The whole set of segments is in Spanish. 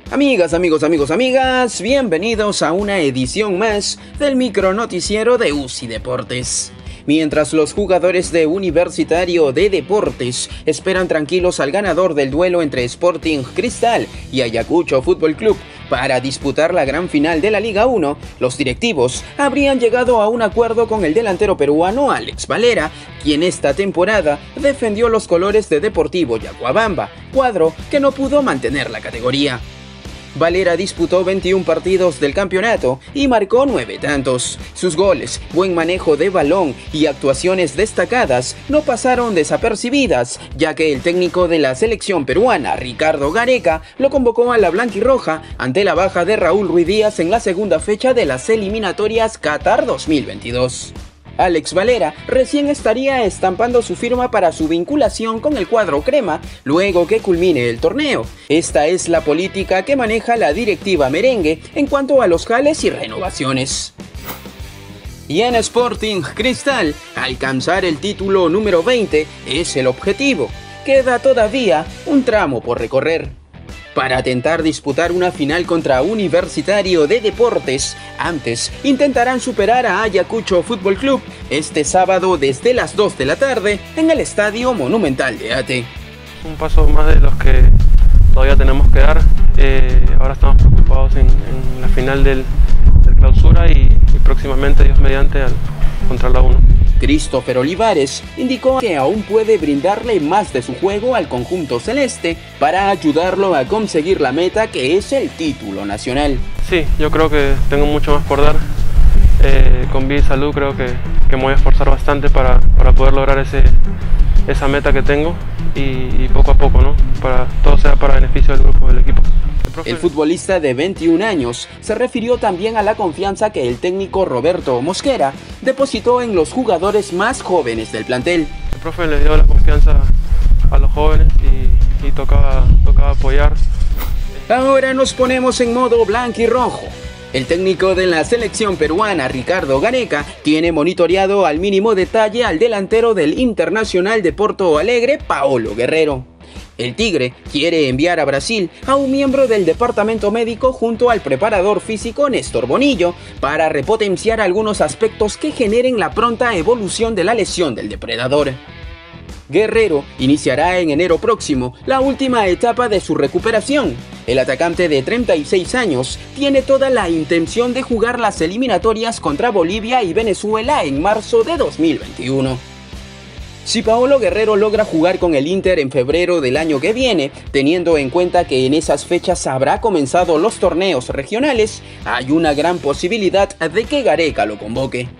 Amigas, bienvenidos a una edición más del micronoticiero de UCI Deportes. Mientras los jugadores de Universitario de Deportes esperan tranquilos al ganador del duelo entre Sporting Cristal y Ayacucho Fútbol Club para disputar la gran final de la Liga 1, los directivos habrían llegado a un acuerdo con el delantero peruano Alex Valera, quien esta temporada defendió los colores de Deportivo Yacuabamba, cuadro que no pudo mantener la categoría. Valera disputó 21 partidos del campeonato y marcó 9 tantos. Sus goles, buen manejo de balón y actuaciones destacadas no pasaron desapercibidas, ya que el técnico de la selección peruana, Ricardo Gareca, lo convocó a la blanquirroja ante la baja de Raúl Ruiz Díaz en la segunda fecha de las eliminatorias Qatar 2022. Alex Valera recién estaría estampando su firma para su vinculación con el cuadro crema luego que culmine el torneo. Esta es la política que maneja la directiva merengue en cuanto a los jales y renovaciones. Y en Sporting Cristal, alcanzar el título número 20 es el objetivo. Queda todavía un tramo por recorrer. Para intentar disputar una final contra Universitario de Deportes, antes intentarán superar a Ayacucho Fútbol Club este sábado desde las 2 de la tarde en el Estadio Monumental de Ate. Un paso más de los que todavía tenemos que dar. Ahora estamos preocupados en la final del clausura y próximamente, Dios mediante, contra la 1. Christopher Olivares indicó que aún puede brindarle más de su juego al conjunto celeste para ayudarlo a conseguir la meta que es el título nacional. Sí, yo creo que tengo mucho más por dar. Con vida y salud creo que me voy a esforzar bastante para poder lograr esa meta que tengo y poco a poco, ¿no? Para todo sea para beneficio del grupo, del equipo. El futbolista de 21 años se refirió también a la confianza que el técnico Roberto Mosquera depositó en los jugadores más jóvenes del plantel. El profe le dio la confianza a los jóvenes y tocaba apoyar. Ahora nos ponemos en modo blanquirrojo. El técnico de la selección peruana, Ricardo Gareca, tiene monitoreado al mínimo detalle al delantero del Internacional de Porto Alegre, Paolo Guerrero. El Tigre quiere enviar a Brasil a un miembro del departamento médico junto al preparador físico Néstor Bonillo para repotenciar algunos aspectos que generen la pronta evolución de la lesión del depredador. Guerrero iniciará en enero próximo la última etapa de su recuperación. El atacante de 36 años tiene toda la intención de jugar las eliminatorias contra Bolivia y Venezuela en marzo de 2021. Si Paolo Guerrero logra jugar con el Inter en febrero del año que viene, teniendo en cuenta que en esas fechas habrá comenzado los torneos regionales, hay una gran posibilidad de que Gareca lo convoque.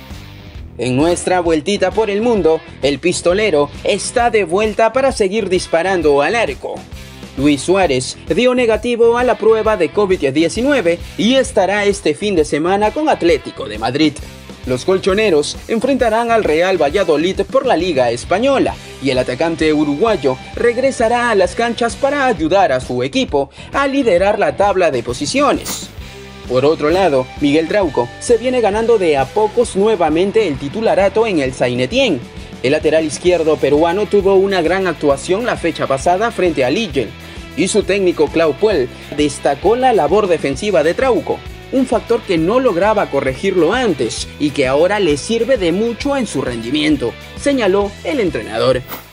En nuestra vueltita por el mundo, el pistolero está de vuelta para seguir disparando al arco. Luis Suárez dio negativo a la prueba de COVID-19 y estará este fin de semana con Atlético de Madrid. Los colchoneros enfrentarán al Real Valladolid por la Liga Española y el atacante uruguayo regresará a las canchas para ayudar a su equipo a liderar la tabla de posiciones. Por otro lado, Miguel Trauco se viene ganando de a pocos nuevamente el titularato en el Saint-Étienne. El lateral izquierdo peruano tuvo una gran actuación la fecha pasada frente a Lille y su técnico Clau Puel destacó la labor defensiva de Trauco, un factor que no lograba corregirlo antes y que ahora le sirve de mucho en su rendimiento, señaló el entrenador.